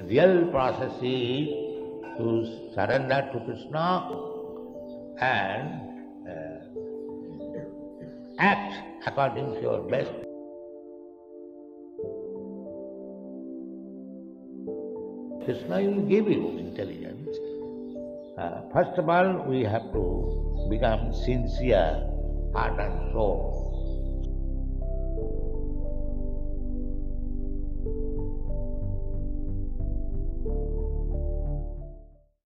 real process is to surrender to Krishna and act according to your best. Krishna will give you intelligence. First of all, we have to become sincere, heart and soul.